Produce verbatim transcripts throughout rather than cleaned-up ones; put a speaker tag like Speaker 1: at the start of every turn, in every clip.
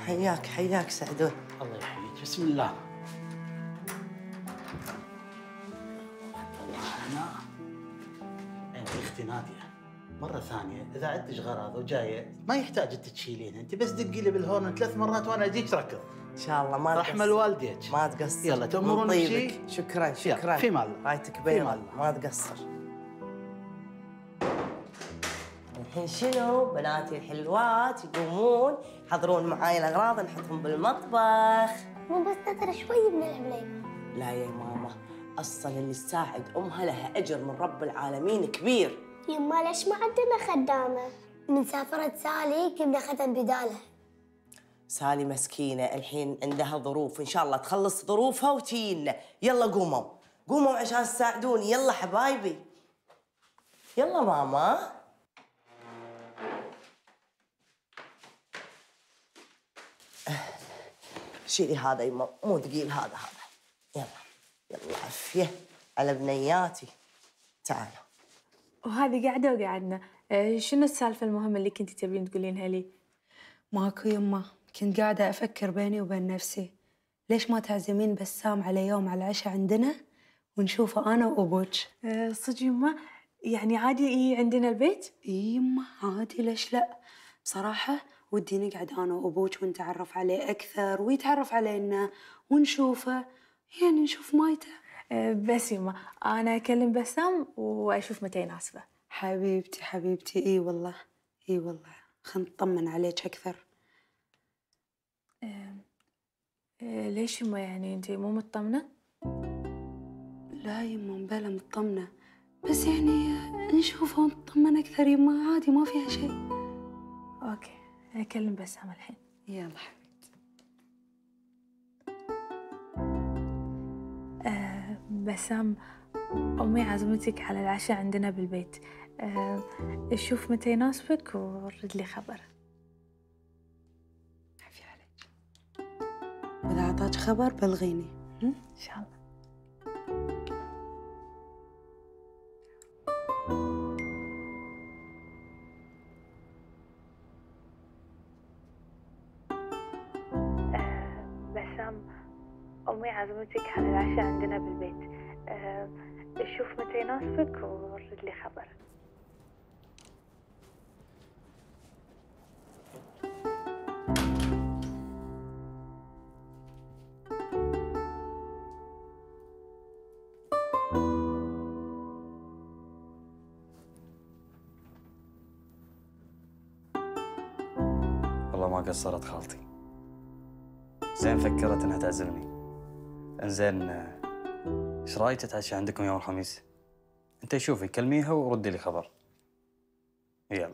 Speaker 1: حياك حياك سعدون.
Speaker 2: الله يحييك، بسم الله. والله انا انت اختي ناديه، مره ثانيه اذا عندك غراض وجايه ما يحتاج انت تشيلينها، انت بس دقي لي بالهورن ثلاث مرات وانا اجيك ركض.
Speaker 1: ان شاء الله ما تقصر.
Speaker 2: رحمه لوالديك.
Speaker 1: ما تقصر.
Speaker 2: يلا تأمرون بشيء.
Speaker 1: شكرا شكرا.
Speaker 2: في مال
Speaker 1: رايتك بيضة ما تقصر. الحين شنو بناتي الحلوات يقومون يحضرون معاي الاغراض نحطهم بالمطبخ.
Speaker 3: مو بس نتر شوي بنلعب لعبة.
Speaker 1: لا يا ماما، اصلا اللي تساعد امها لها اجر من رب العالمين كبير.
Speaker 3: يما ليش ما عندنا خدامة؟ من سافرت سالي كنا ختم بدالها.
Speaker 1: سالي مسكينة الحين عندها ظروف، إن شاء الله تخلص ظروفها وتجينا. يلا قوموا قوموا عشان تساعدوني، يلا حبايبي. يلا ماما. شيلي هذا يما، مو ثقيل هذا هذا. يلا يلا عافية على بنياتي. تعالوا.
Speaker 4: وهذه قاعدة وقعدنا، شنو السالفة المهمة اللي كنتي تبين تقولينها لي؟
Speaker 5: ماكو يما، كنت قاعدة أفكر بيني وبين نفسي ليش ما تعزمين بسام على يوم على العشاء عندنا ونشوفه أنا وأبوك.
Speaker 4: أه صدق يما؟ يعني عادي إيه عندنا البيت؟
Speaker 5: إي يما عادي، ليش لا؟ بصراحة ودي نقعد أنا وأبوك ونتعرف عليه أكثر ويتعرف علينا ونشوفه، يعني نشوف مايته.
Speaker 4: أه بس يما أنا أكلم بسام وأشوف متى يناسبه.
Speaker 5: حبيبتي حبيبتي، إي والله إي والله، خلنا نطمن عليك أكثر.
Speaker 4: أه أه ليش يما يعني أنت مو مطمنة؟
Speaker 5: لا يما مبلا مطمنة، بس يعني نشوفه ونطمن أكثر يما، عادي ما فيها شيء.
Speaker 4: أوكي أكلم بسام الحين.
Speaker 5: يلا حبيبتي.
Speaker 4: أه بسام، أمي عزمتك على العشاء عندنا بالبيت، أه شوف متى يناسبك ورد لي خبر.
Speaker 5: عافية عليك، وإذا أعطاك خبر بلغيني.
Speaker 4: إن شاء الله. أمي عزمتك على العشاء عندنا بالبيت، أه شوف متى يناسبك ورد لي خبر.
Speaker 6: والله ما قصرت خالتي، زين فكرت انها تعزمني. انزين ايش رايك تتعشى عندكم يوم الخميس؟ انت شوفي كلميها وردي لي خبر. يلا.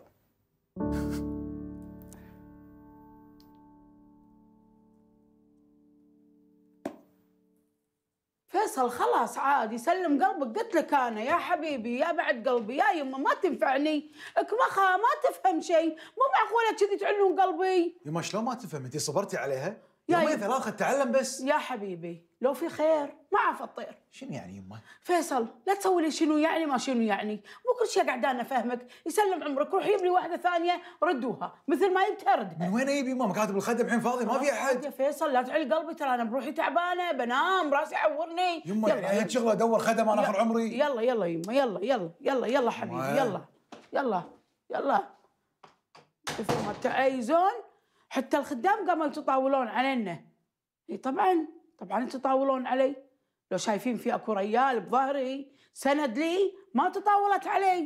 Speaker 7: فيصل خلاص عادي، سلم قلبك، قلت لك انا يا حبيبي يا بعد قلبي يا يمه ما تنفعني، اكمخها ما تفهم شيء، مو معقوله كذي تعلون قلبي.
Speaker 8: يما شلون ما تفهم؟ انت صبرتي عليها؟
Speaker 7: يا
Speaker 8: يومين ثلاثة تتعلم بس.
Speaker 7: يا حبيبي لو في خير ما عرف الطير.
Speaker 8: شنو يعني يما؟
Speaker 7: فيصل لا تسوي لي شنو يعني ما شنو يعني، مو كل شيء قاعدة انا افهمك، يسلم عمرك روح جيب لي واحده ثانيه ردوها مثل ما جبتها ردها.
Speaker 8: من وين اجيب يما؟ مكاتب الخدم الحين فاضي ما في احد.
Speaker 7: يا فيصل لا تعل قلبي، ترى انا بروحي تعبانه بنام راسي يعورني.
Speaker 8: يما يعني هي شغله ادور خدم انا اخر عمري.
Speaker 7: يلا يلا يما يلا يلا يلا يلا حبيبي يلا يلا يلا. مثل ما تعايزون حتى الخدام قاموا يتطاولون علينا. اي طبعا طبعا يتطاولون علي، لو شايفين في اكو ريال بظهري سند لي ما تطاولت علي.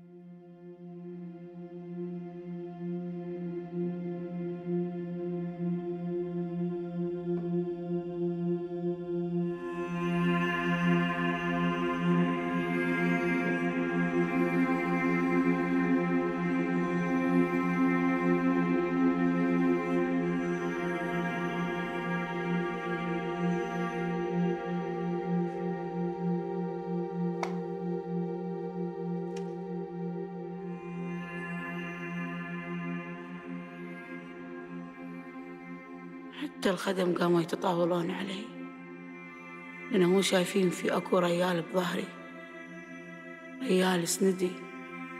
Speaker 7: حتى الخدم قاموا يتطاولون علي، لأنهم مو شايفين في أكو ريال بظهري، ريال سندي.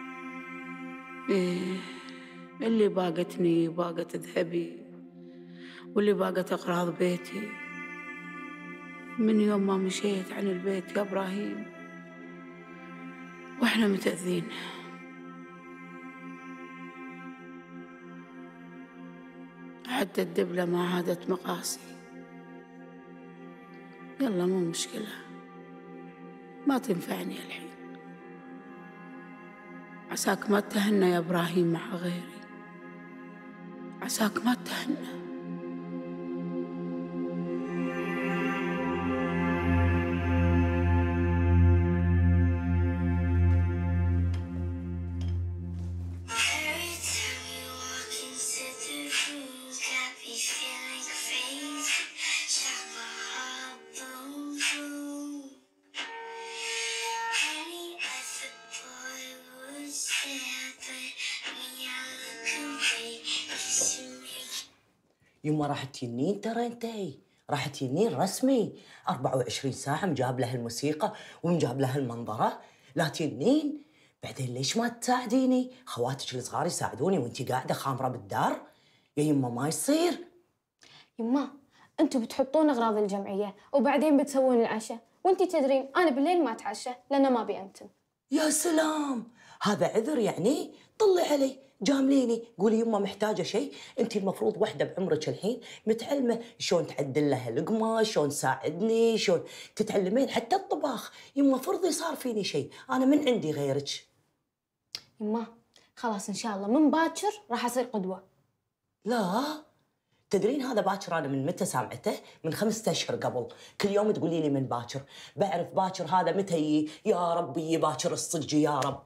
Speaker 7: إيه اللي باقتني باقت ذهبي، واللي باقت أغراض بيتي. من يوم ما مشيت عن البيت يا إبراهيم وإحنا متأذين. حتى الدبلة ما عادت مقاسي. يلا مو مشكلة، ما تنفعني الحين. عساك ما تهنى يا إبراهيم مع غيري، عساك ما تهنى.
Speaker 1: يما راح تجنين ترى انتي، راح تجنين رسمي. أربعة وعشرين ساعة مجاب لها الموسيقى ومجاب لها المنظرة، لا تجنين. بعدين ليش ما تساعديني؟ خواتك الصغار يساعدوني وانتي قاعدة خامرة بالدار. يا يما ما يصير.
Speaker 9: يما انتم بتحطون اغراض الجمعية وبعدين بتسوون العشاء، وانتي تدرين انا بالليل ما اتعشى لان ما ابي انتم.
Speaker 1: يا سلام، هذا عذر يعني؟ طلي علي جامليني، قولي يما محتاجه شيء. انت المفروض وحده بعمرك الحين متعلمه شلون تعدل لها لقمه، شلون تساعدني، شلون تتعلمين حتى الطباخ. يما فرضي صار فيني شيء، انا من عندي غيرك.
Speaker 9: يما خلاص ان شاء الله من باكر راح اصير قدوه.
Speaker 1: لا تدرين هذا باكر انا من متى سامعته؟ من خمسة اشهر قبل. كل يوم تقولي لي من باكر. بعرف باكر هذا متى يجي. يا رب يجي باكر الصج يا رب.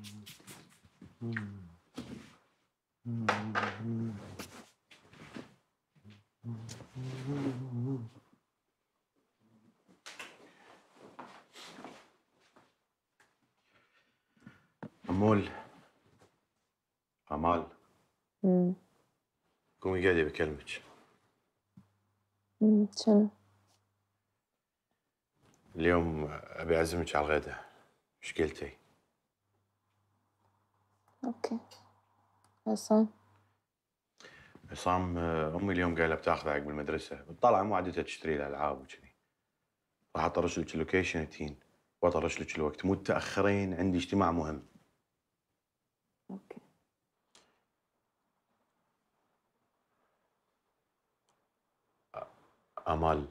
Speaker 10: أمول. آمال.
Speaker 9: امم
Speaker 10: قومي قاعدة بكلمك.
Speaker 9: امم شنو؟
Speaker 10: اليوم أبي أعزمك على الغداء. إيش قلتي؟
Speaker 9: اوكي. عصام.
Speaker 10: عصام أمي اليوم قايلة بتاخذه عقب المدرسة، بتطلع مو عادتها تشتري له ألعاب وكذي. راح أطرش لك اللوكيشن تين وأطرش لك الوقت، مو تأخرين عندي اجتماع مهم.
Speaker 9: اوكي.
Speaker 10: آمال.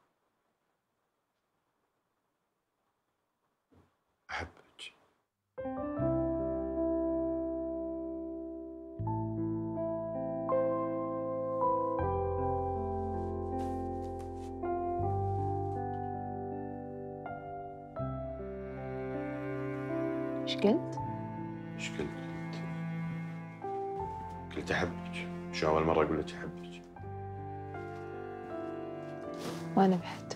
Speaker 10: أحبك.
Speaker 9: ايش قلت؟
Speaker 10: إيش قلت؟ قلت قلت أحبك. شو أول مرة أقول لك أحبك؟
Speaker 9: وانا بعد.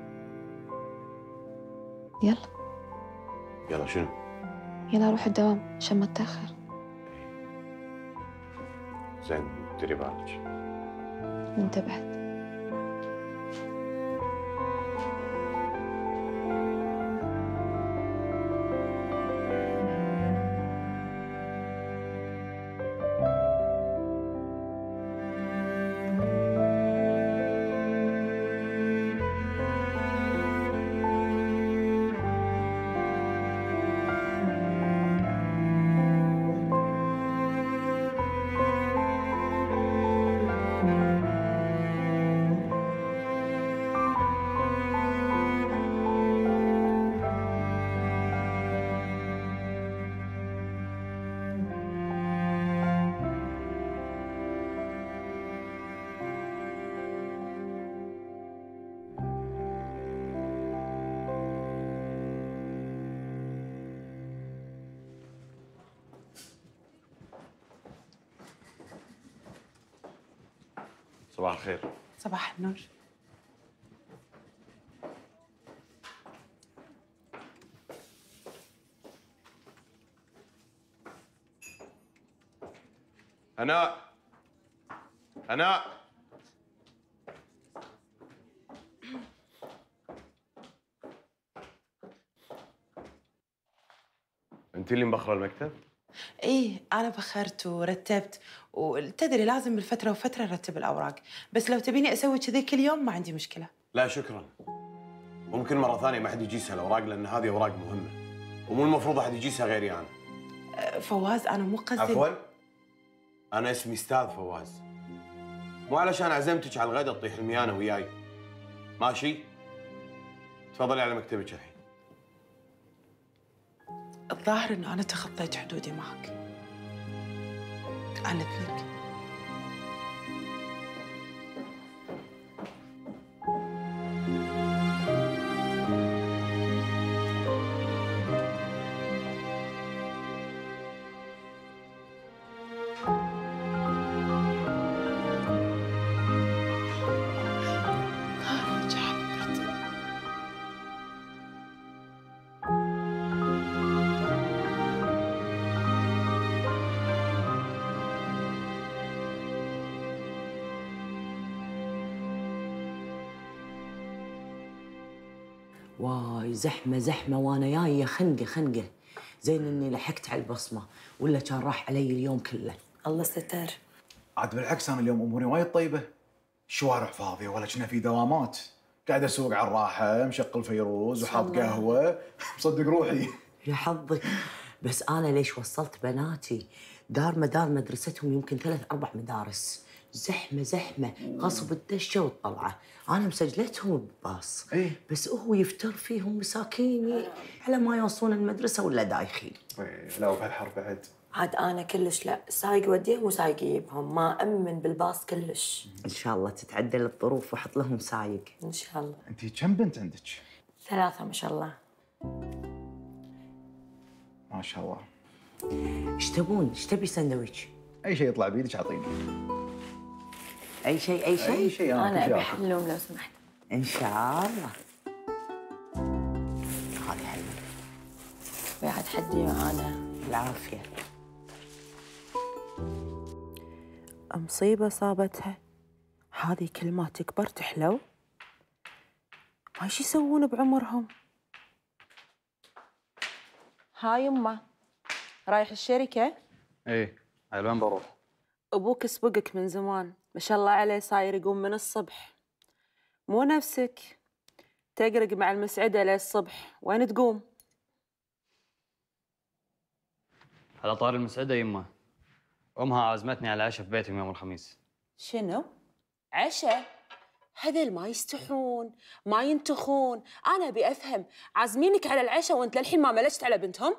Speaker 9: يلا.
Speaker 10: يلا شنو؟
Speaker 9: يلا اروح الدوام عشان ما اتاخر.
Speaker 10: زين ديري بالك.
Speaker 9: وانت بعد.
Speaker 10: صباح الخير.
Speaker 7: صباح النور.
Speaker 10: هناء. هناء. انت اللي مبخره المكتب؟
Speaker 1: ايه انا بخرت ورتبت، وتدري لازم بالفتره وفتره ارتب الاوراق، بس لو تبيني اسوي كذي كل يوم ما عندي مشكله.
Speaker 10: لا شكرا. ممكن مره ثانيه ما حد يجيسها الاوراق، لان هذه اوراق مهمه ومو المفروض احد يجيسها غيري انا.
Speaker 1: أه، فواز انا مو قصدي.
Speaker 10: عفوا، انا اسمي استاذ فواز، مو علشان عزمتك على الغداء تطيح الميانه وياي. ماشي؟ تفضلي على مكتبك الحين.
Speaker 1: الظاهر انه انا تخطيت حدودي معك. انا لك.
Speaker 11: واي زحمة زحمة وانا جاية خنقة خنقة. زين اني لحقت على البصمة ولا كان راح علي اليوم كله.
Speaker 1: الله ستر.
Speaker 8: عاد بالعكس انا اليوم اموري وايد طيبه، الشوارع فاضيه ولا كنا في دوامات، قاعد اسوق على الراحه مشغل فيروز وحاط قهوه مصدق روحي.
Speaker 11: يا حظك. بس انا ليش وصلت بناتي دار مدار مدرستهم يمكن ثلاث اربع مدارس، زحمه زحمه غصب الدشه والطلعه، انا مسجلتهم بباص.
Speaker 8: ايه
Speaker 11: بس هو يفتر فيهم مساكين على ما يوصلون المدرسه ولا دايخين.
Speaker 8: إيه، لا وبهالحر بعد.
Speaker 12: عاد انا كلش لا، سايق يوديهم وسايق يجيبهم، ما امن بالباص كلش.
Speaker 11: ان شاء الله تتعدل الظروف واحط لهم سايق
Speaker 12: ان شاء الله.
Speaker 8: انتي كم بنت عندك؟
Speaker 12: ثلاثة ما شاء الله.
Speaker 8: ما شاء الله.
Speaker 11: ايش تبون؟ ايش تبي سندويتش؟
Speaker 8: اي شيء يطلع بيدك اعطيني.
Speaker 11: اي شيء اي شيء؟
Speaker 8: اي شيء
Speaker 12: انا ابي حلوم لو سمحت.
Speaker 11: ان شاء الله. هذه حلوه.
Speaker 12: بعد حدي معانا.
Speaker 11: العافيه.
Speaker 1: مصيبه صابتها، هذه كل ما تكبر تحلو. ما ايش يسوون بعمرهم؟ هاي يمه، رايح الشركه؟
Speaker 6: ايه، على وين بروح؟
Speaker 1: ابوك سبقك من زمان، ما شاء الله عليه صاير يقوم من الصبح. مو نفسك تقرق مع المسعده للصبح، وين تقوم؟
Speaker 6: على طار المسعده يمه، امها عازمتني على عشاء في بيتهم يوم الخميس.
Speaker 1: شنو؟ عشاء؟ هذول ما يستحون، ما ينتخون، انا ابي افهم، عازمينك على العشاء وانت للحين ما ملشت على بنتهم؟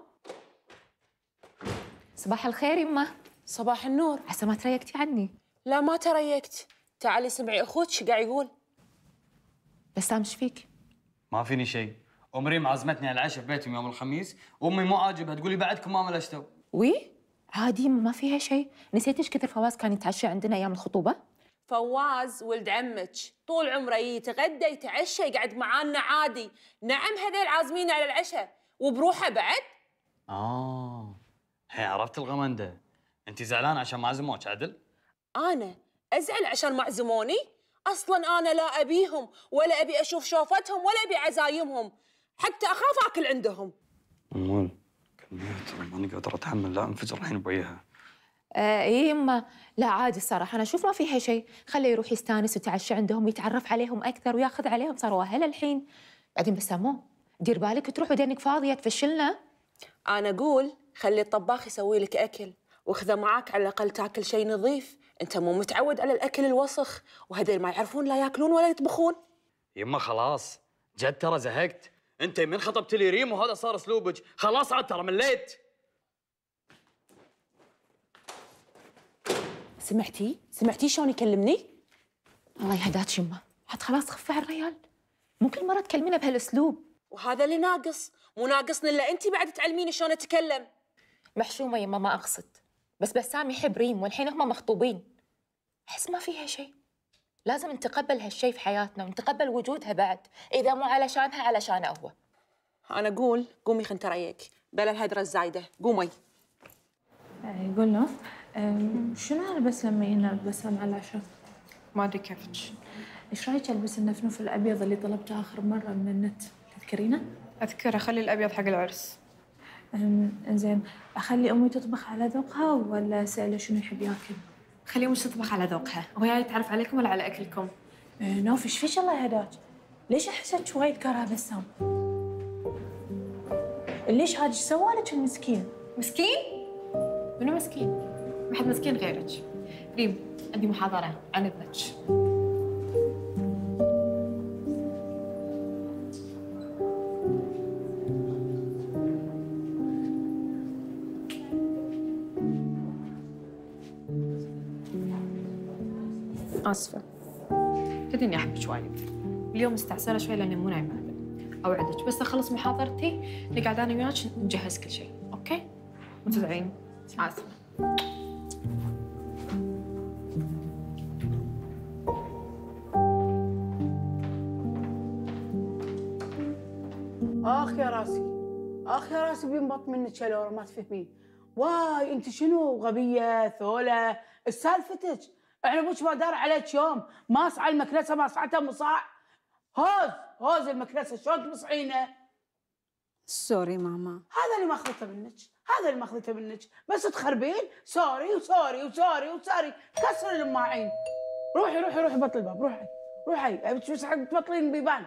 Speaker 13: صباح الخير يمه.
Speaker 1: صباح النور.
Speaker 13: عسى ما تريقتي عني.
Speaker 1: لا ما تريقت، تعالي سمعي اخوك شو قاعد يقول.
Speaker 13: بسام ايش فيك؟
Speaker 6: ما فيني شيء، ام ريم عزمتني على العشاء في بيتهم يوم الخميس، وامي مو عاجبها تقولي بعدكم ما ملشتوا.
Speaker 13: وي؟ عادي ما فيها شيء، نسيت ايش كثر فواز كان يتعشى عندنا ايام الخطوبه؟
Speaker 1: فواز ولد عمك طول عمره يتغدى يتعشى يقعد معانا عادي، نعم هذول عازمين على العشاء وبروحه بعد؟
Speaker 6: اه الحين عرفت الغمنده، انت زعلان عشان ما عزموك عدل؟
Speaker 1: انا ازعل عشان ما عزموني؟ اصلا انا لا ابيهم ولا ابي اشوف شوفتهم ولا ابي عزايمهم، حتى اخاف اكل عندهم.
Speaker 6: امال كمية ترى ماني قادر اتحمل، لا انفجر الحين بوجهها.
Speaker 13: آه ايه يما، لا عادي الصراحه انا اشوف ما فيها شيء، خليه يروح يستانس ويتعشى عندهم ويتعرف عليهم اكثر وياخذ عليهم، صاروا اهل الحين. بعدين بسامو دير بالك تروح ودينك فاضيه تفشلنا.
Speaker 1: انا اقول خلي الطباخ يسوي لك اكل وخذه معاك على الاقل تاكل شيء نظيف، انت مو متعود على الاكل الوسخ وهذول ما يعرفون لا ياكلون ولا يطبخون.
Speaker 6: يما خلاص جد ترى زهقت، انت من خطبت لي ريم وهذا صار اسلوبك، خلاص عاد ترى مليت.
Speaker 1: سمعتي؟ سمعتي شلون يكلمني؟
Speaker 13: الله يهداك يما، عاد خلاص خفي على الريال، مو كل مره تكلمينه بهالاسلوب.
Speaker 1: وهذا اللي ناقص، مو ناقصني الا انت بعد تعلميني شلون اتكلم.
Speaker 13: محشومه يما ما اقصد، بس بسام يحب ريم والحين هم مخطوبين، احس ما فيها شيء، لازم نتقبل هالشيء في حياتنا ونتقبل وجودها بعد، اذا مو علشانها علشانه هو.
Speaker 1: انا اقول قومي خن تريك بلا الهدره الزايده، قومي.
Speaker 4: يقول له شنو البس لما يجينا بسام على العشاء؟
Speaker 14: ما ادري كيفك.
Speaker 4: ايش رايك البس النفنوف الابيض اللي طلبته اخر مره من النت؟ تذكرينه؟
Speaker 14: اذكره، خلي الابيض حق العرس.
Speaker 4: انزين، اخلي امي تطبخ على ذوقها ولا اساله شنو يحب ياكل؟
Speaker 14: خلي امي تطبخ على ذوقها، هو جاي يتعرف عليكم ولا على اكلكم؟
Speaker 4: آه نوف ايش فيك الله يهداك؟ ليش احسك شوي كاره بسام؟ ليش هاج سوى لك المسكين؟
Speaker 14: مسكين؟ منو مسكين؟ ما حد مسكين غيرك. ريم عندي محاضرة عن ابنك. آسفة، تدري إني أحبك وايد. اليوم مستعسلة شوي لأني مو نايمة أبد. أوعدك بس أخلص محاضرتي نقعد أنا وياك نجهز كل شيء، أوكي؟ ما تزعلين. آسفة.
Speaker 7: اخ يا راسي، اخ يا راسي بينبط منك شلوره ما تفهمين. واي انت شنو غبيه ثوله؟ ايش سالفتك؟ احنا ابوك ما دار عليك يوم ما صعى المكنسه ما صعته مصاع. هوز هوز المكنسه شلون تمصعينه؟
Speaker 5: سوري ماما.
Speaker 7: هذا اللي ماخذته منك، هذا اللي ماخذته منك، بس تخربين سوري وسوري وسوري وسوري، كسر الماعين. روحي روحي روحي بطلي الباب، روحي روحي ابيك بس حق تبطلين البيبان.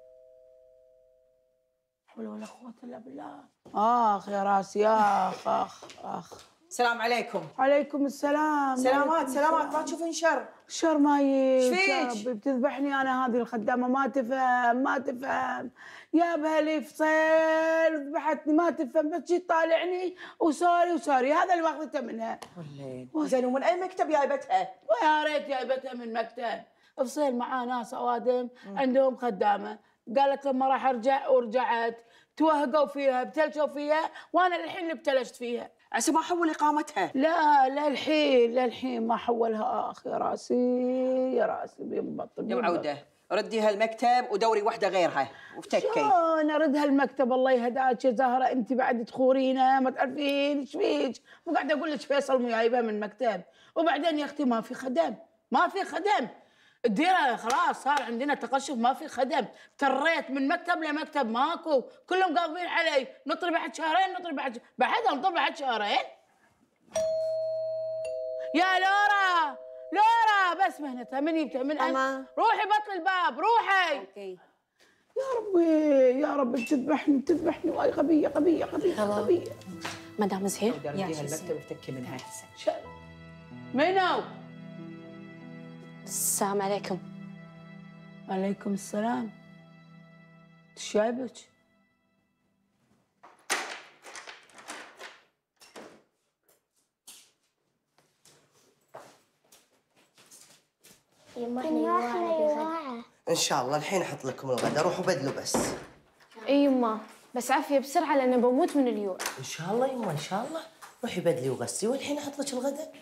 Speaker 7: حول ولا قوة إلا بالله. آخ يا راسي آخ آخ آخ.
Speaker 15: السلام عليكم.
Speaker 7: عليكم السلام.
Speaker 15: سلامات سلامات، ما تشوفين شر.
Speaker 7: شر ما يجي.
Speaker 15: ايش فيك؟
Speaker 7: بتذبحني أنا هذه الخدامة، ما تفهم ما تفهم. جابها لي فصيل ذبحتني ما تفهم، بس جيت طالعني وسوري وسوري، هذا اللي ماخذته منها.
Speaker 15: والله. زين ومن أي مكتب جايبتها؟
Speaker 7: ويا ريت جايبتها من مكتب. فصيل معاه ناس أوادم عندهم خدامة، قالت لما راح ارجع ورجعت، توهقوا فيها ابتلشوا فيها، وانا للحين اللي ابتلشت فيها.
Speaker 15: عسى ما حول اقامتها.
Speaker 7: لا للحين للحين ما حولها. اخ يا راسي يا راسي بينبط
Speaker 15: يا معوده رديها المكتب ودوري واحده غيرها وافتكي.
Speaker 7: شلون اردها المكتب؟ الله يهداك يا زهره، انت بعد تخورينا ما تعرفين ايش فيك. مو قاعده اقول لك فيصل مو جايبه من المكتب، وبعدين يا اختي ما في خدم، ما في خدم. الديره خلاص صار عندنا تقشف، ما في خدم. تريت من مكتب لمكتب ماكو، كلهم قاضبين علي. نطري بعد شهرين، نطري بعد بعدها نطري بعد شهرين. يا لورا لورا بس مهنتها من يبتها من أنا. روحي بطل الباب روحي. اوكي. يا ربي يا ربي تذبحني تذبحني. واي غبيه غبيه غبيه غبيه.
Speaker 9: مدام زهير
Speaker 15: رديها المكتب وافتكي منها.
Speaker 7: منو؟
Speaker 9: السلام عليكم.
Speaker 7: عليكم السلام. ايش جايبك؟
Speaker 3: يما احنا يواعه.
Speaker 1: ان شاء الله الحين احط لكم الغداء، روحوا بدلوا بس.
Speaker 9: اي يما بس عافيه بسرعه لان بموت من اليوع.
Speaker 1: ان شاء الله يما ان شاء الله. روحي بدلي وغسلي والحين احط لك الغداء.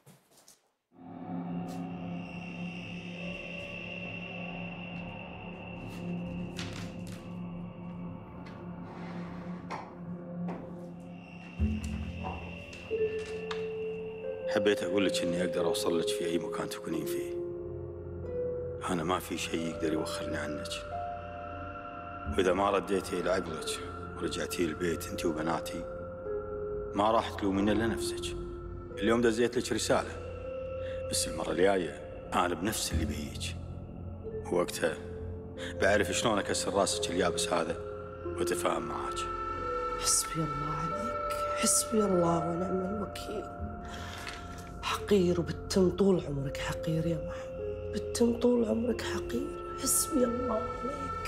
Speaker 16: حبيت أقول لك إني أقدر أوصل لك في أي مكان تكونين فيه. أنا ما في شيء يقدر يوخرني عنك، وإذا ما رديتي إلى عقلك ورجعتي البيت أنت وبناتي ما راح تلومين إلا نفسك. اليوم دزيت لك رسالة، بس المرة الجاية أنا بنفس اللي بيجيك، ووقتها بعرف شلون أكسر راسك اليابس هذا وأتفاهم معاك.
Speaker 1: حسبي الله عليك، حسبي الله ونعم الوكيل. حقير وبتم طول عمرك حقير يا محمد، بتم طول عمرك حقير. حسبي الله عليك،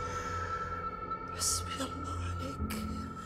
Speaker 1: حسبي الله عليك.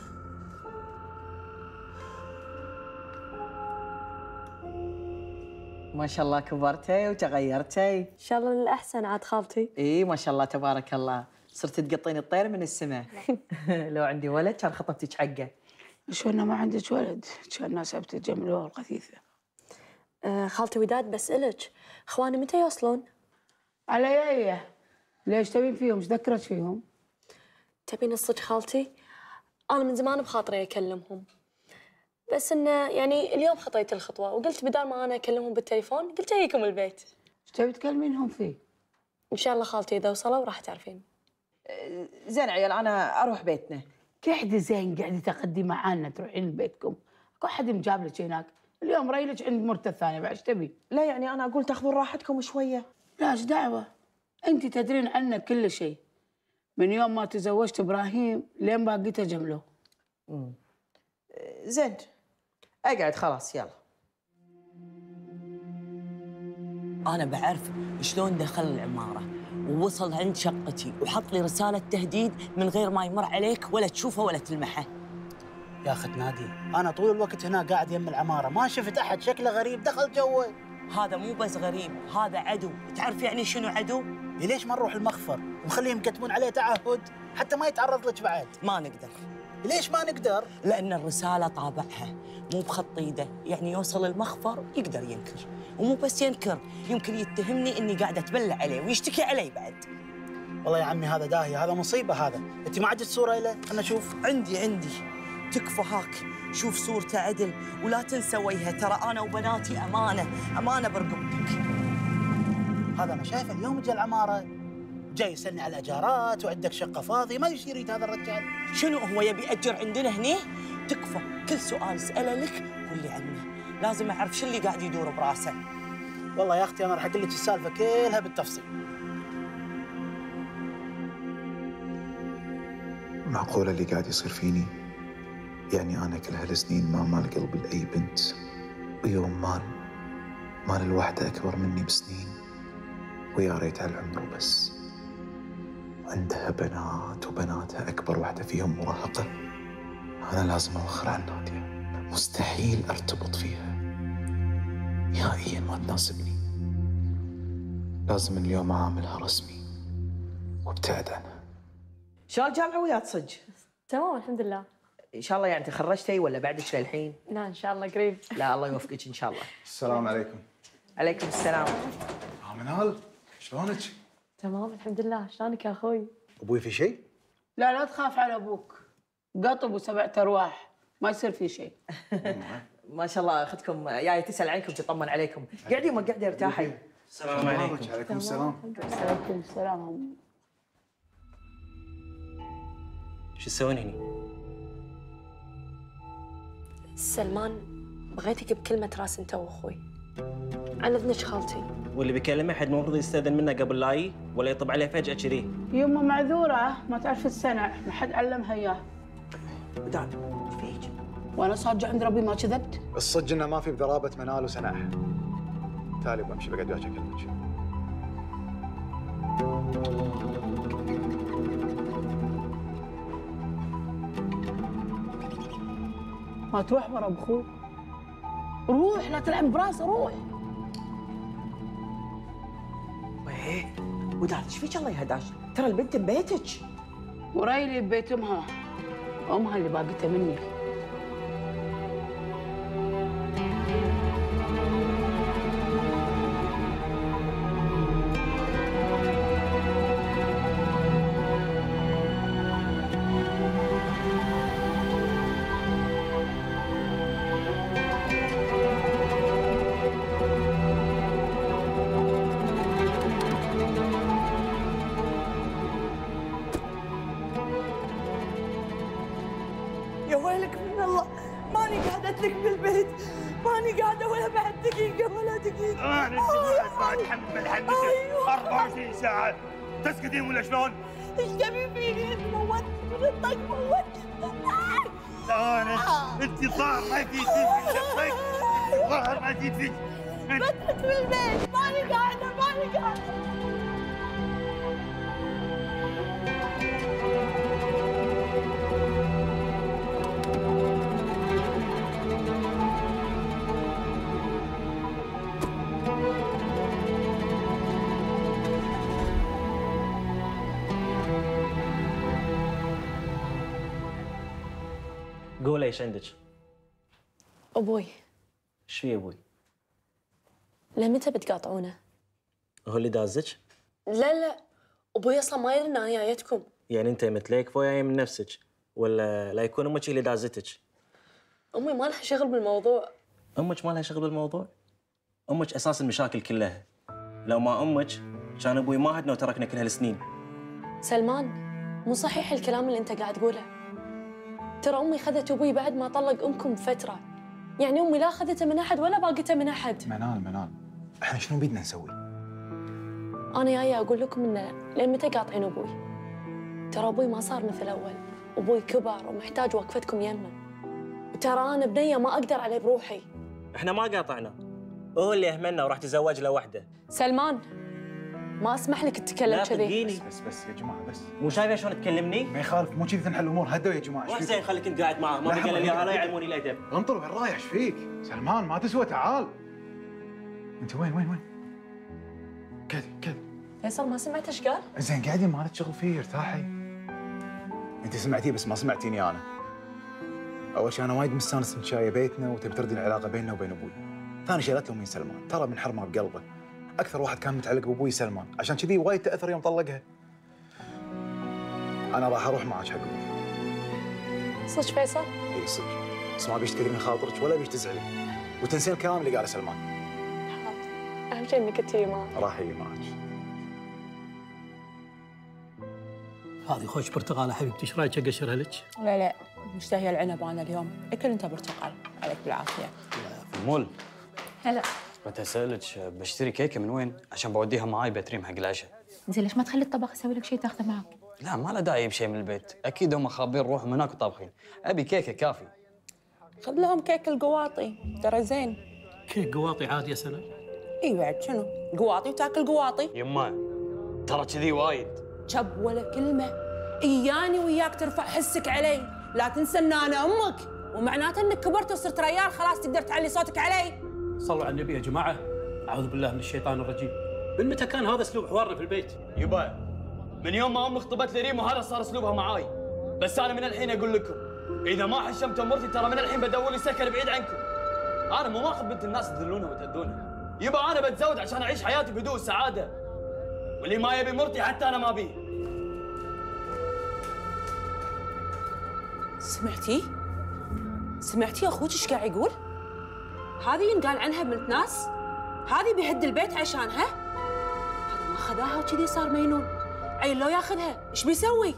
Speaker 15: ما شاء الله كبرتي وتغيرتي.
Speaker 12: ان شاء الله للاحسن عاد خالتي.
Speaker 15: اي ما شاء الله تبارك الله، صرت تقطين الطير من السماء. لو عندي ولد كان خطبتك حقه.
Speaker 7: شلون ما عندك ولد؟ كان الناس بتجملوها الغثيثه.
Speaker 12: آه خالتي وداد بسألك، اخواني متى يوصلون؟
Speaker 7: على ايه؟ ليش تبين فيهم؟ ايش ذكرت فيهم؟
Speaker 12: تبين الصدق خالتي؟ انا من زمان بخاطري اكلمهم، بس انه يعني اليوم خطيت الخطوه وقلت بدال ما انا اكلمهم بالتليفون قلت اجيكم البيت.
Speaker 7: ايش تبي تكلمينهم فيه؟
Speaker 12: ان شاء الله خالتي اذا وصلوا راح تعرفين.
Speaker 15: زين عيال انا اروح بيتنا.
Speaker 7: كحدي زين قاعدة تقدي معانا تروحين لبيتكم، اكو حد مجاب لك هناك، اليوم رايلك عند مرته الثانية بعد ايش تبي؟
Speaker 15: لا يعني انا اقول تاخذون راحتكم شوية.
Speaker 7: لا ايش دعوة؟ انت تدرين عنا كل شيء. من يوم ما تزوجت ابراهيم لين باقيته جمله.
Speaker 15: امم زين اقعد خلاص يلا.
Speaker 11: انا بعرف شلون دخل العماره ووصل عند شقتي وحط لي رساله تهديد من غير ما يمر عليك ولا تشوفه ولا تلمحه.
Speaker 2: يا اخت نادي انا طول الوقت هنا قاعد يم العماره ما شفت احد شكله غريب دخل جوي.
Speaker 11: هذا مو بس غريب، هذا عدو. تعرف يعني شنو عدو؟
Speaker 2: ليش ما نروح المخفر ونخليهم يكتبون عليه تعهد حتى ما يتعرض لك بعد؟
Speaker 11: ما نقدر.
Speaker 2: ليش ما نقدر؟
Speaker 11: لأن الرسالة طابعها مو بخط ايده، يعني يوصل المخفر يقدر ينكر، ومو بس ينكر يمكن يتهمني اني قاعدة اتبلى عليه ويشتكي علي بعد.
Speaker 2: والله يا عمي هذا داهية، هذا مصيبة هذا. انت ما عندك صورة له؟ خلنا نشوف.
Speaker 11: عندي عندي تكفى هاك، شوف صورته عدل ولا تنسى وجهه، ترى انا وبناتي امانة امانة برقبتك.
Speaker 2: هذا انا شايفه اليوم جاء العمارة جاي يسألني على الاجارات وعندك شقة فاضية، ما ايش يريد هذا الرجال؟
Speaker 11: شنو هو يبي يأجر عندنا هني؟ تكفى كل سؤال اسأله لك قول لي عنه، لازم اعرف شو اللي قاعد يدور براسه.
Speaker 2: والله يا اختي انا راح اقول لك السالفة كلها بالتفصيل.
Speaker 17: معقولة اللي قاعد يصير فيني؟ يعني أنا كل هالسنين ما مال قلب لأي بنت، ويوم مال مال الواحدة أكبر مني بسنين، ويا ريت على العمر وبس. عندها بنات وبناتها أكبر واحدة فيهم مراهقة. أنا لازم أوخر عن نادية، مستحيل أرتبط فيها نهائياً، ما تناسبني. لازم من اليوم أعاملها رسمي وابتعد عنها.
Speaker 15: شو الجامعة ويا صج؟
Speaker 12: تمام الحمد لله.
Speaker 15: ان شاء الله يعني تخرجتي ولا بعدك للحين؟
Speaker 12: لا ان شاء الله قريب.
Speaker 15: لا الله يوفقك ان شاء الله.
Speaker 8: السلام عليكم.
Speaker 15: عليكم السلام.
Speaker 8: اه منال شلونك؟
Speaker 12: تمام الحمد لله. شلونك يا اخوي؟
Speaker 8: ابوي في شيء؟
Speaker 7: لا لا تخاف على ابوك، قطب وسبعة ارواح، ما يصير في شيء.
Speaker 15: ما شاء الله اختكم جايه تسال عنكم تطمن عليكم. قعدي ما قاعده ارتاحي.
Speaker 8: السلام عليكم. وعليكم السلام.
Speaker 7: عليكم السلام.
Speaker 18: شو تسوين هني؟
Speaker 12: سلمان بغيتك بكلمة راس انت واخوي عن اذنك خالتي.
Speaker 18: واللي بيكلم احد المفروض يستاذن منه قبل لا يجي ولا يطب عليه فجأة كذي.
Speaker 7: يمه معذورة ما تعرف السنع، ما حد علمها اياه.
Speaker 15: بدال ايش فيك؟
Speaker 7: وانا صادقة عند ربي ما كذبت.
Speaker 8: الصدق انه ما في بذرابه منال وسناح. تالي بمشي بقعد وياك اكلمك.
Speaker 7: ما تروح ورا بخوك، روح لا تلعب براسه، روح.
Speaker 15: ويه وداد ايش فيك الله يهداك؟ ترى البنت ببيتك.
Speaker 7: وريلي ببيت امها، امها اللي باقتها مني.
Speaker 1: يا ويلك من الله، ماني قاعدة لك بالبيت، ماني قاعدة ولا بعد دقيقة ولا دقيقة.
Speaker 19: أنا أنت ما أتحمل بالحمد أربعة وعشرين ساعة، تسكتين ولا شلون؟
Speaker 1: إيش تبي فيني؟ أنت موتني من الطق، موتني من الطق.
Speaker 19: لا أنا أنت الظاهر ما يفيد فيك شخصك، الظاهر ما يفيد فيك.
Speaker 1: بترك بالبيت، ماني قاعدة ماني قاعدة.
Speaker 18: قولي ايش عندك؟
Speaker 12: ابوي
Speaker 18: ايش في ابوي؟
Speaker 12: لمتى بتقاطعونه؟
Speaker 18: هو اللي دازك؟
Speaker 12: لا لا ابوي اصلا ما يدري ان انا جايتكم.
Speaker 18: يعني انت متليك فوياي من نفسك ولا لا يكون امك اللي دازتك؟
Speaker 12: امي ما لها شغل بالموضوع.
Speaker 18: امك ما لها شغل بالموضوع؟ امك اساس المشاكل كلها. لو ما امك كان ابوي ما هدنا وتركنا كل هالسنين.
Speaker 12: سلمان مو صحيح الكلام اللي انت قاعد تقوله. ترى امي خذت ابوي بعد ما طلق امكم بفتره. يعني امي لا اخذته من احد ولا باقته من احد.
Speaker 8: منال منال احنا شنو بدنا نسوي؟
Speaker 12: انا جايه اقول لكم انه لين متى قاطعين ابوي؟ ترى ابوي ما صار مثل اول، ابوي كبر ومحتاج وقفتكم يمه. وترى انا بنيه ما اقدر عليه بروحي.
Speaker 18: احنا ما قاطعنا، هو اللي اهملنا وراح تزوج له وحده.
Speaker 12: سلمان ما اسمح لك تتكلم كذي.
Speaker 8: بس بس بس يا جماعه بس.
Speaker 18: مو شايفه شلون تكلمني؟
Speaker 8: ما يخالف، مو كذي تنحل الامور. هدوا يا جماعه.
Speaker 18: روح زين خليك انت قاعد معاه، ما بقى لي لا يعلموني الادب.
Speaker 8: انطر وين رايح؟ ايش فيك؟ سلمان ما تسوى، تعال. انت وين وين وين؟ كذا كذا.
Speaker 12: فيصل ما سمعت ايش قال؟
Speaker 8: زين قاعدين ما لك شغل فيه، ارتاحي. انت سمعتيه بس ما سمعتيني انا. اول شيء انا وايد مستانس انك جايه بيتنا وتبي تردي العلاقه بيننا وبين ابوي. ثاني شيء لا تلومين سلمان، ترى من حرمه بقلبه. اكثر واحد كان متعلق بابوي سلمان، عشان كذي وايد تاثر يوم طلقها. انا راح اروح معك حق ابوي.
Speaker 12: صدق فيصل؟
Speaker 8: اي صدق، بس ما بيش تكذبين خاطرك ولا بيش تزعلي وتنسين الكلام اللي قاله سلمان.
Speaker 12: اهم شيء انك تجي معي.
Speaker 8: راح اجي معك.
Speaker 20: هذه خوش برتقاله حبيبتي، ايش رايك اقشرها لك؟
Speaker 7: لا لا مشتهية العنب انا اليوم، اكل انت برتقال، عليك بالعافيه.
Speaker 6: مول
Speaker 13: هلا
Speaker 6: كنت اسالك بشتري كيكه من وين عشان بوديها معاي بتريم حق العشاء.
Speaker 13: زين ليش ما تخلي الطبخ يسوي لك شيء تاخذه معك؟
Speaker 6: لا ما له داعي بشيء من البيت، اكيد هم خابين روحهم هناك وطابخين، ابي كيكه كافي.
Speaker 7: خذ لهم كيك القواطي، ترى زين.
Speaker 20: كيك قواطي عادي يا سنة؟
Speaker 7: اي بعد شنو؟ قواطي وتاكل قواطي.
Speaker 6: يما ترى كذي وايد.
Speaker 7: شب ولا كلمه، اياني وياك ترفع حسك علي، لا تنسى ان انا امك، ومعناته انك كبرت وصرت ريال خلاص تقدر تعلي صوتك علي.
Speaker 20: صلوا على النبي يا جماعه، اعوذ بالله من الشيطان الرجيم. من متى كان هذا اسلوب حوارنا في البيت؟
Speaker 6: يبا من يوم ما امي خطبت لي ريم وهذا صار اسلوبها معاي. بس انا من الحين اقول لكم اذا ما حشمتوا مرتي ترى من الحين بدور لي سكن بعيد عنكم. انا مو ماخذ بنت الناس تذلونها وتأذونها. يبا انا بتزوج عشان اعيش حياتي بهدوء وسعاده. واللي ما يبي مرتي حتى انا ما ابيه.
Speaker 5: سمعتي؟ سمعتي اخوك ايش قاعد يقول؟ هذه ينقال عنها بنت ناس؟ هذه بيهد البيت عشانها؟ هذا ما خذاها وكذي صار مينون. عيل لو ياخذها ايش بيسوي؟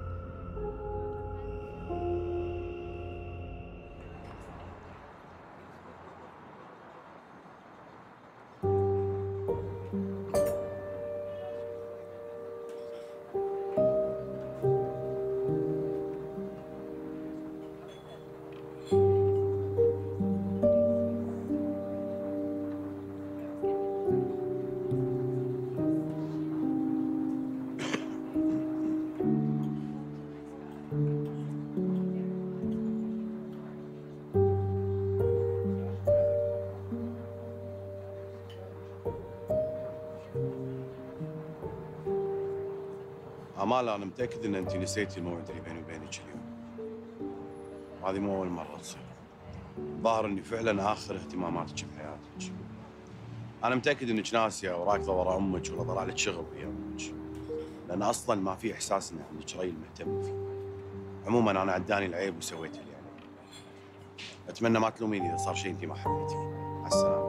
Speaker 10: امال انا متاكد ان انت نسيتي الموعد اللي بيني وبينك اليوم. هذه مو اول مره تصير. ظاهر اني فعلا اخر اهتماماتك بحياتك. انا متاكد انك ناسيه وراكضه ورا امك ولا طلع لك شغل ويا امك. لان اصلا ما في احساس ان عندك ريل مهتم فيه. عموما انا عداني العيب وسويت اللي علي. اتمنى ما تلوميني اذا صار شيء انت ما حبيتيه. مع السلامه.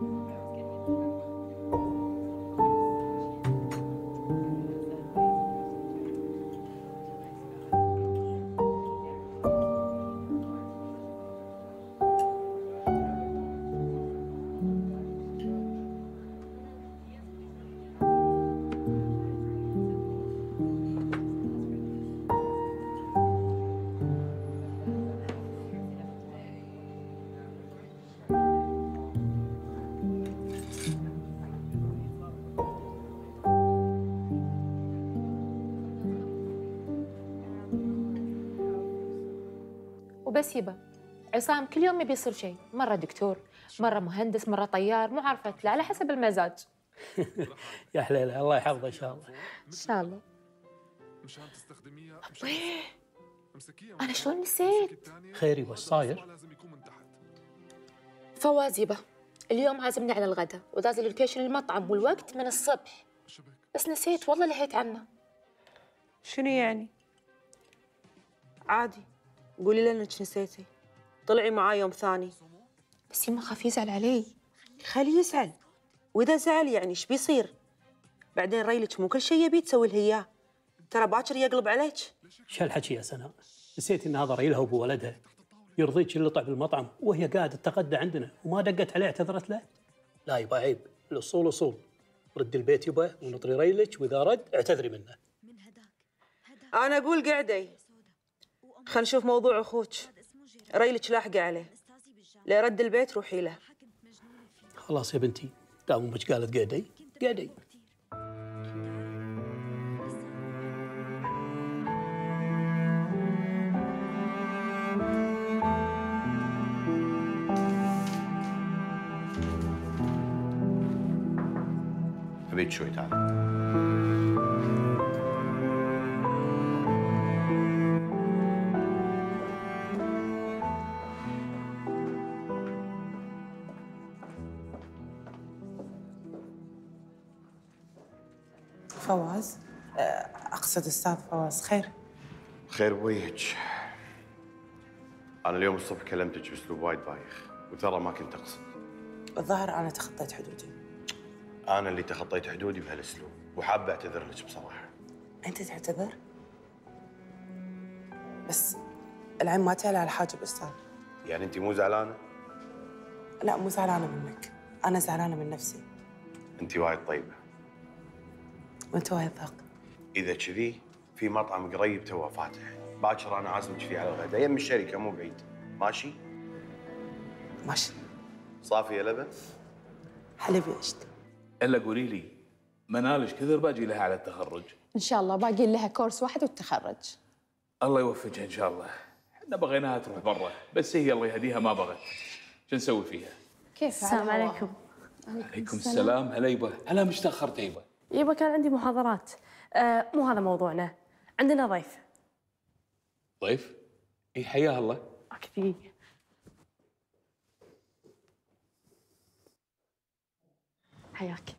Speaker 13: وبس يبا عصام كل يوم يبي يصير شيء، مرة دكتور، مرة مهندس، مرة طيار، مو عارفة له على حسب المزاج.
Speaker 20: يا حليلة الله يحفظه إن شاء الله.
Speaker 13: إن شاء الله. أنا شلون نسيت؟
Speaker 20: خيري وش صاير؟
Speaker 13: فواز يبا اليوم عازمني على الغداء وداز اللوكيشن المطعم والوقت من الصبح، بس نسيت والله لهيت عنه.
Speaker 5: شنو يعني؟ عادي قولي له انك نسيتي. طلعي معاه يوم ثاني.
Speaker 13: بس يما خاف يزعل علي.
Speaker 5: خليه يزعل، واذا زعل يعني ايش بيصير؟ بعدين ريلك مو كل شيء يبي تسوي له اياه، ترى باكر يقلب عليك.
Speaker 20: شو هالحكي يا سناء؟ نسيت ان هذا ريلها وابو ولدها. يرضيك اللي طلع بالمطعم وهي قاعده تتغدى عندنا وما دقت عليه اعتذرت له؟ لا يبا عيب، الاصول اصول. رد البيت يبا ونطري ريلك واذا رد اعتذري منه.
Speaker 5: انا اقول قعدي. خلينا نشوف موضوع اخوك. ريلك لاحقه عليه. لا رد البيت روحي له.
Speaker 20: خلاص يا بنتي، دام امك قالت قعدي قعدي.
Speaker 10: ابيك شوي تعال.
Speaker 1: فواز اقصد استاذ فواز. خير؟
Speaker 10: خير بوجهك. انا اليوم الصبح كلمتك باسلوب وايد بايخ وترى ما كنت اقصد.
Speaker 1: الظاهر انا تخطيت حدودي.
Speaker 10: انا اللي تخطيت حدودي بهالاسلوب وحابه اعتذر لك بصراحه.
Speaker 1: انت تعتذر؟ بس العين ما تعلى على الحاجب استاذ.
Speaker 10: يعني انت مو زعلانه؟
Speaker 1: لا مو زعلانه منك، انا زعلانه من نفسي.
Speaker 10: انت وايد طيبه.
Speaker 1: وانت وايد ذاق.
Speaker 10: اذا كذي في مطعم قريب توه فاتح، باكر انا عازمك فيه على الغداء يم الشركه مو بعيد. ماشي؟
Speaker 1: ماشي.
Speaker 10: صافي يا لبن؟
Speaker 1: حليب يشت.
Speaker 21: الا قولي لي منالش كثر باقي لها على التخرج؟
Speaker 14: ان شاء الله باقي لها كورس واحد والتخرج.
Speaker 21: الله يوفقها ان شاء الله. احنا بغيناها تروح برا بس هي الله يهديها ما بغت. شو نسوي فيها؟
Speaker 14: كيف؟
Speaker 13: السلام عليكم.
Speaker 21: عليكم السلام. هلا يبا. هلا مش تاخرت يبا؟
Speaker 22: يبا كان عندي محاضرات. آه مو هذا موضوعنا، عندنا ضيف.
Speaker 21: ضيف؟ اي حياه الله.
Speaker 7: اكيد.
Speaker 14: حياك.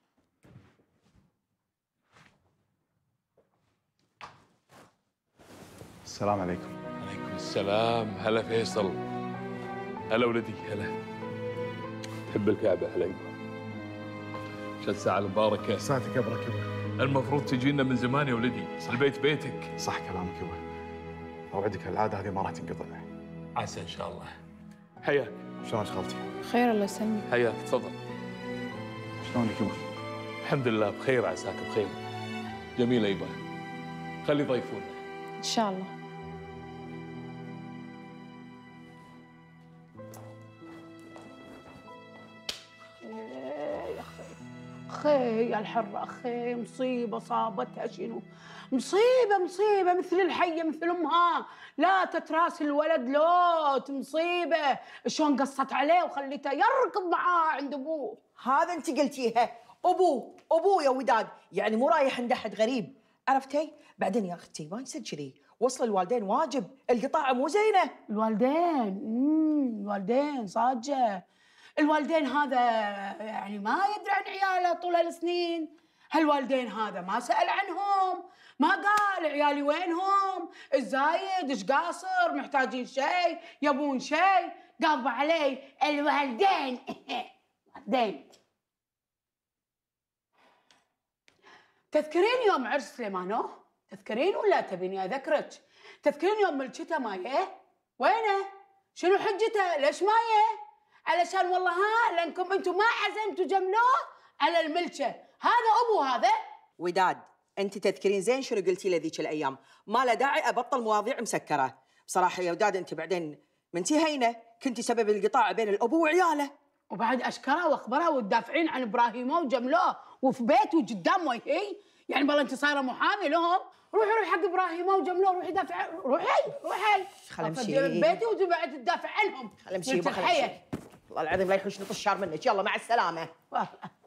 Speaker 8: السلام عليكم.
Speaker 21: عليكم السلام. هلا فيصل. هلا ولدي. هلا. تحب الكعبه؟ هلا يبا. شد ساعة المباركة.
Speaker 8: ساعتك ابرك يبا.
Speaker 21: المفروض تجينا من زمان يا ولدي، البيت بيتك.
Speaker 8: صح كلامك يبا. اوعدك هالعاده هذه ما راح تنقطع.
Speaker 21: عسى ان شاء الله. حياك.
Speaker 8: شلونك خالتي؟
Speaker 14: خير الله يسلمك.
Speaker 21: حياك تفضل.
Speaker 8: شلونك يبا؟
Speaker 21: الحمد لله بخير، عساك بخير. جميلة يبا. خلي ضيفونا.
Speaker 14: ان شاء الله.
Speaker 7: يا اخي اخي يا الحرة، اخي مصيبة صابتها شنو؟ مصيبة مصيبة مثل الحية مثل امها، لا تتراس الولد لوت، مصيبة. شلون قصت عليه وخليته يركض معاه عند ابوه.
Speaker 4: هذا انت قلتيها، ابوه ابوه يا وداد، يعني مو رايح عند احد غريب، عرفتي؟ بعدين يا اختي ما يصير كذي، وصل الوالدين واجب، القطاعة مو زينة.
Speaker 7: الوالدين امم الوالدين صاجة. الوالدين هذا يعني ما يدري عن عياله طول هالسنين، هالوالدين هذا ما سأل عنهم، ما قال عيالي وينهم، الزايد ايش قاصر، محتاجين شيء، يبون شيء، قاضوا علي الوالدين. والدين. تذكرين يوم عرس سليمانو؟ تذكرين ولا تبيني اذكرك؟ تذكرين يوم ملكته مايه؟ وينه؟ شنو حجته؟ ليش مايه؟ علشان والله ها لانكم انتم ما عزمتوا جملوه على الملكه، هذا ابو هذا.
Speaker 4: وداد انت تذكرين زين شنو قلتي له ذيك الايام، ما له داعي ابطل مواضيع مسكره، بصراحه يا وداد انت بعدين منتي هينه، كنتي سبب القطاع بين الابو وعياله.
Speaker 7: وبعد اشكرها واخبرها وتدافعين عن ابراهيمو وجملوه وفي بيته وقدام وجهي، يعني والله انت صايره محامي لهم، روحي روحي حق ابراهيمو وجملوه، روحي دافع، روحي روحي
Speaker 4: خل امشي
Speaker 7: بيتي وتبعد تدافع عنهم.
Speaker 4: خل امشي خل امشي. والله العظيم لا يحوشني طشار منك، يلا مع السلامه.